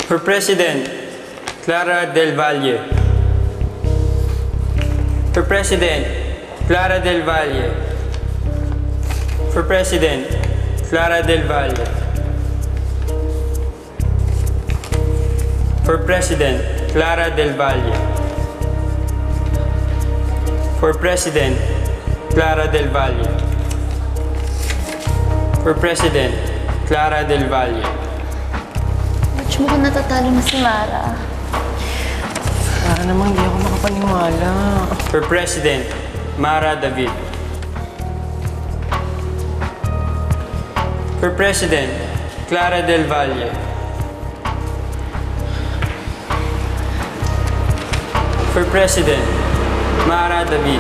For President, Clara Del Valle. For President, Clara Del Valle. For President, Clara Del Valle. For President, Clara Del Valle. For President, Clara Del Valle. For President, Clara Del Valle. Watch mo kung natatalo na si Mara. Para namang hindi ako makapaniwala. For President, Mara David. For President, Clara Del Valle. For President, Mara David.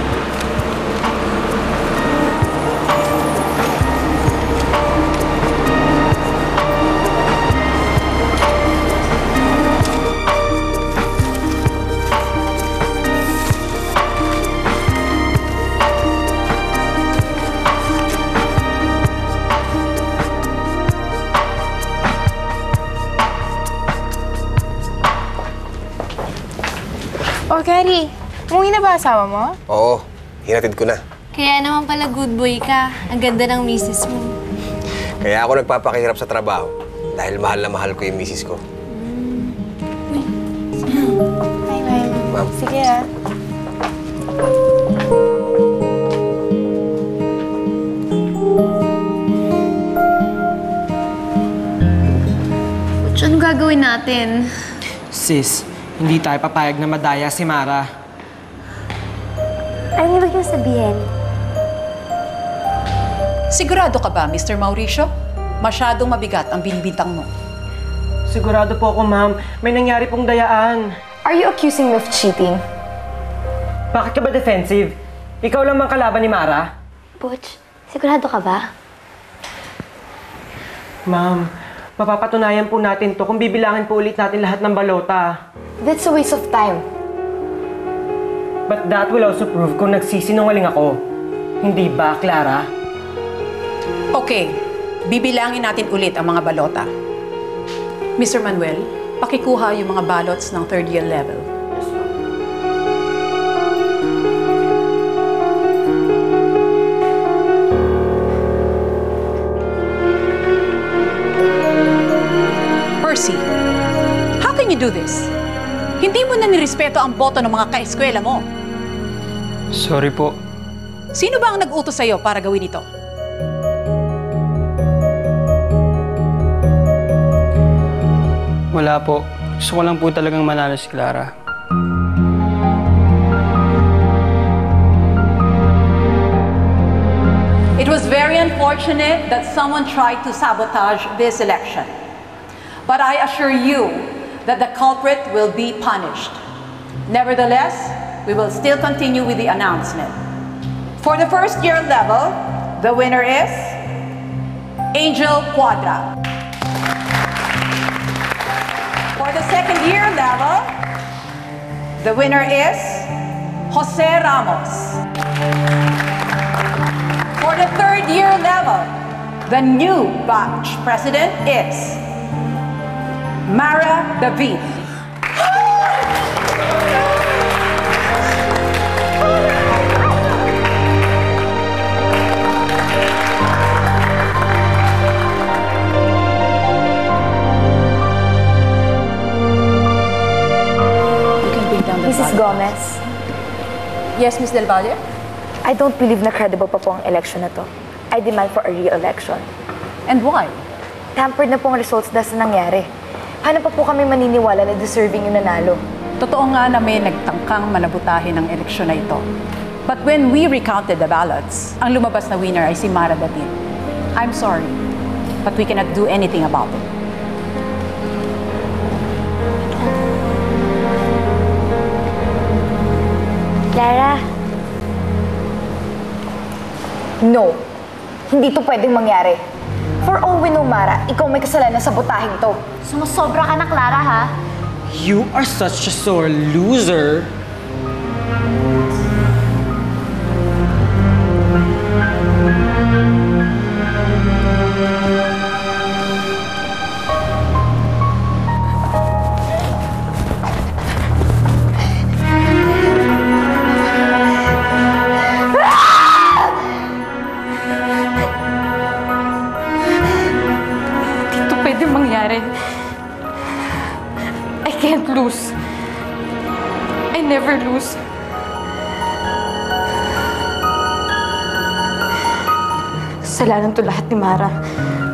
Oh, Gary, umuwi na ba asawa mo? Oo, hinatid ko na. Kaya naman pala good boy ka. Ang ganda ng misis mo. Kaya ako nagpapakahirap sa trabaho dahil mahal na mahal ko yung misis ko. Hi, Ma'am. Ma'am. Sige, ah. Butch, ano gagawin natin? Sis, hindi tayo papayag na madaya si Mara. Ano ibig mo sabihin? Sigurado ka ba, Mr. Mauricio? Masyadong mabigat ang binibintang mo. Sigurado po ako, ma'am. May nangyari pong dayaan. Are you accusing me of cheating? Bakit ka ba defensive? Ikaw lang mang kalaban ni Mara? Butch, sigurado ka ba? Ma'am, mapapatunayan po natin to kung bibilangin po ulit natin lahat ng balota. That's a waste of time. But that will also prove kung nagsisinungaling ako. Hindi ba, Clara? Okay, bibilangin natin ulit ang mga balota. Mr. Manuel, pakikuha yung mga ballots ng third year level. Percy, how can you do this? Hindi mo na nirespeto ang boto ng mga kaeskwela mo. Sorry po. Sino ba ang nag-utos sa'yo para gawin ito? Wala po. Gusto ko lang po talagang manalo si Clara. It was very unfortunate that someone tried to sabotage this election. But I assure you that the culprit will be punished. Nevertheless, we will still continue with the announcement. For the first year level, the winner is Angel Quadra. For the second year level, the winner is Jose Ramos. For the third year level, the new batch president is Mara David. Mrs. Gomez, Yes, Ms. Del Valle? I don't believe na credible pa po ang election na to. I demand for a re-election. And why? Tampered na po ang results dahil sa nangyari. Paano pa po kami maniniwala na deserving yung nanalo? Totoo nga na may nagtangkang manabutahin ng eleksyon na ito. But when we recounted the ballots, ang lumabas na winner ay si Mara David. I'm sorry, but we cannot do anything about it. Clara, No. Hindi to pwedeng mangyari. For all we know, Mara, ikaw may kasalanan sa botahing to. sumusobra ka na, Clara, ha? You are such a sore loser. Kasalanan to lahat ni Mara.